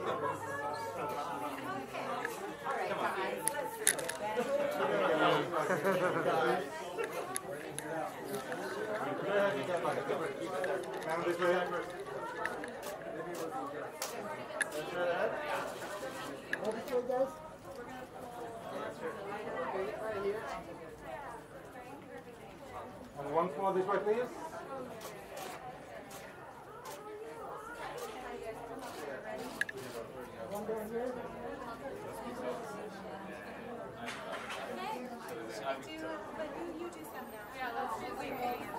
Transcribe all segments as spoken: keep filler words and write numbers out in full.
And one more this way, please. One down here. But you, you do some now. Yeah, let's do some.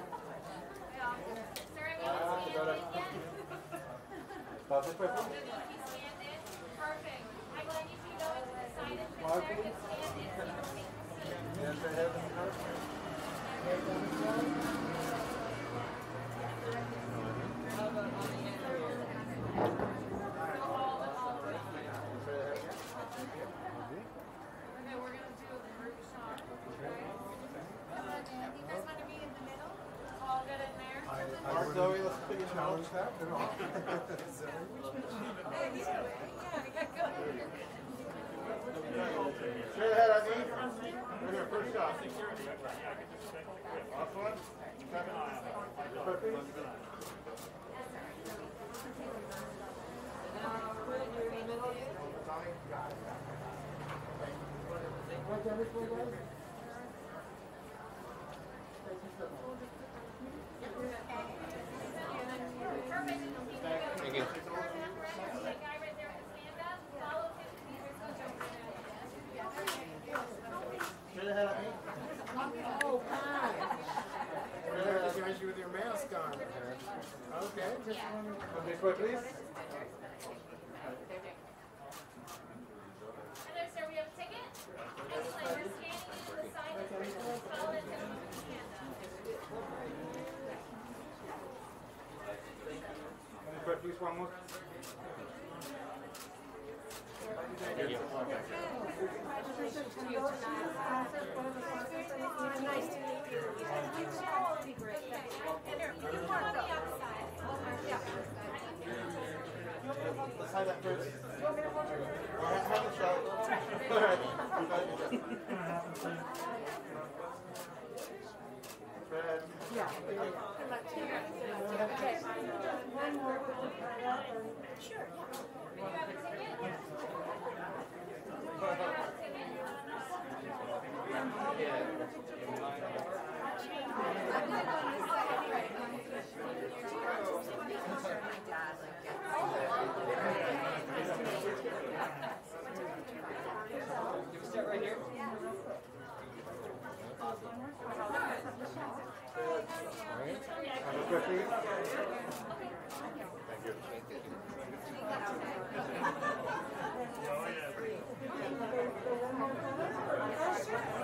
Start this way, please. Perfect. I'm going to need you to go into the side and Smile, stand please. in. Yes, I have it. Okay, we're going to do a group shot. Okay? Come on, Dan. You guys want to be in the middle? All good in there? Mark, Zoe, let's put you in the middle. Hey, you do it. Yeah, yeah, go. Straight ahead, I need. Right here, first shot. Last one. Seven. Perfect. Thank you. That guy right there with the stand up, follow him. He's going to jump in there. Straight ahead, I need. Oh, hi. I recognize you with your mask on. Okay. Come this way, please. Hello, sir. We have a ticket. Excellent. We're scanning into the side of the room. Follow him with the stand up. Come this way, please, one more. Thank you. Nice to meet you. You shall be great. You come on the outside. Yeah. Let's hide that first. Have have a shot. All right. Fred. Yeah. Okay. One more. Sure. You have a ticket? You have a ticket? Start right here. Have a quick please. Thank you.